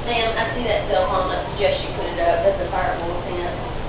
Sam, I see that cell phone. I suggest you put it up. That's a fireable fence.